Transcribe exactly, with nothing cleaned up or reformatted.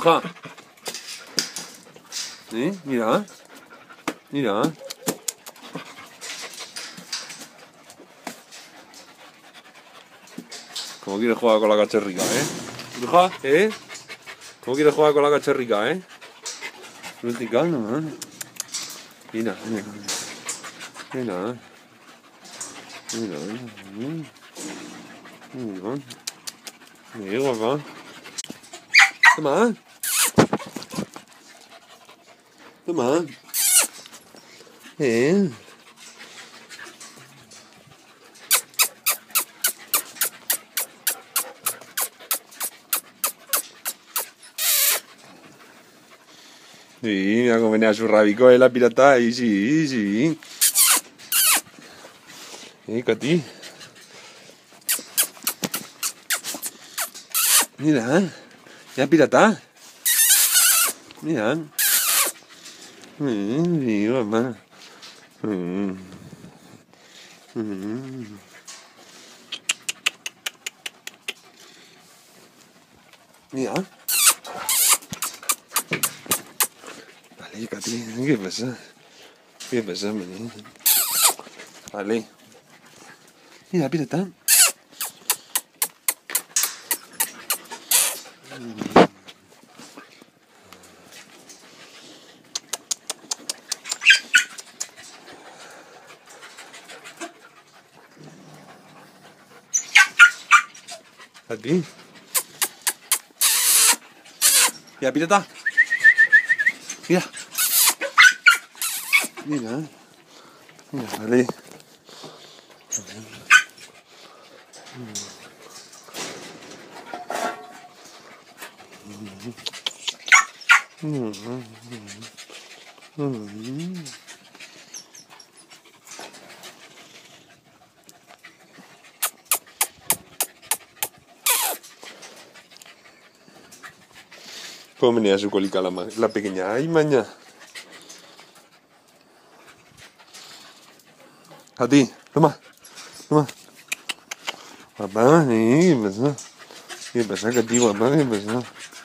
Bruja. ¿Sí? Mira. Mira. ¿Cómo quieres jugar con la cachorrica, eh? Bruja, ¿eh? ¿Cómo quieres jugar con la cachorrica, eh? No estoy calmo, ¿eh? Mira, mira. Mira. Mira, mira. Mira. Mira, guapa. Toma. Toma. Eh. Sí, mira cómo venía su rabico de la pirata ahí, sí, sí. Eh, Cati. Mira, ya pirata. Mira. Mm, sí, mamá. Mm. Mm. Mira. Vale, Cati, ¿qué pasa? ¿Qué pasa, menina? Vale. Mira, pirata. ¿A ti? Mira, pirata. Mira. Mira. Mira, vale. ¿Cómo venía su colica la, la pequeña? Ay, maña. A ti, toma, toma. Papá, ¿qué pasa? ¿Qué pasa, Cati, papá? ¿Qué pasa?